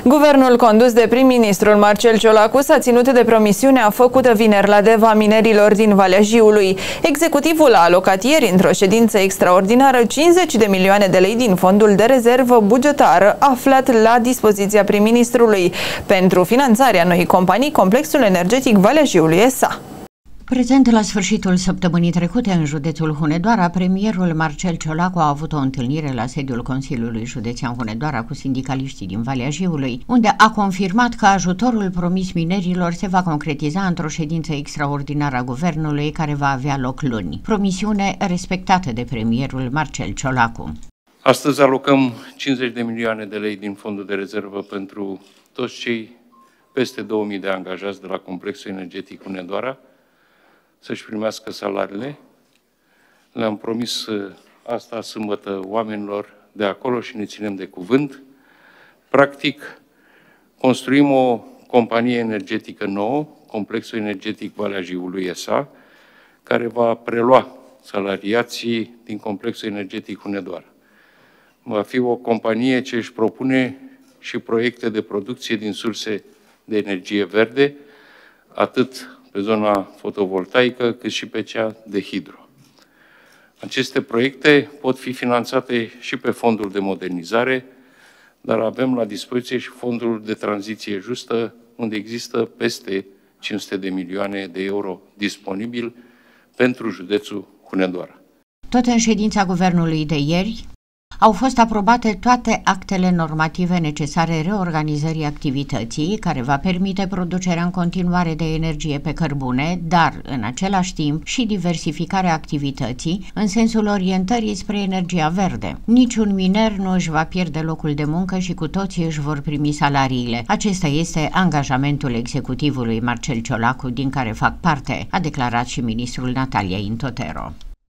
Guvernul condus de prim-ministrul Marcel Ciolacu s-a ținut de promisiunea făcută vineri la Deva minerilor din Valea Jiului. Executivul a alocat ieri, într-o ședință extraordinară, 50 de milioane de lei din fondul de rezervă bugetară aflat la dispoziția prim-ministrului pentru finanțarea noii companii, Complexul Energetic Valea Jiului SA. Prezent la sfârșitul săptămânii trecute în județul Hunedoara, premierul Marcel Ciolacu a avut o întâlnire la sediul Consiliului Județean Hunedoara cu sindicaliștii din Valea Jiului, unde a confirmat că ajutorul promis minerilor se va concretiza într-o ședință extraordinară a guvernului care va avea loc luni. Promisiune respectată de premierul Marcel Ciolacu. Astăzi alocăm 50 de milioane de lei din fondul de rezervă pentru toți cei peste 2000 de angajați de la Complexul Energetic Hunedoara să-și primească salariile. Le-am promis asta sâmbătă oamenilor de acolo și ne ținem de cuvânt. Practic, construim o companie energetică nouă, Complexul Energetic Valea Jiului SA, care va prelua salariații din Complexul Energetic Hunedoara. Va fi o companie ce își propune și proiecte de producție din surse de energie verde, atât pe zona fotovoltaică, cât și pe cea de hidro. Aceste proiecte pot fi finanțate și pe fondul de modernizare, dar avem la dispoziție și fondul de tranziție justă, unde există peste 500 de milioane de euro disponibil pentru județul Hunedoara. Tot în ședința guvernului de ieri, au fost aprobate toate actele normative necesare reorganizării activității, care va permite producerea în continuare de energie pe cărbune, dar, în același timp, și diversificarea activității în sensul orientării spre energia verde. Niciun miner nu își va pierde locul de muncă și cu toții își vor primi salariile. Acesta este angajamentul executivului Marcel Ciolacu, din care fac parte, a declarat și ministrul Natalia Intotero.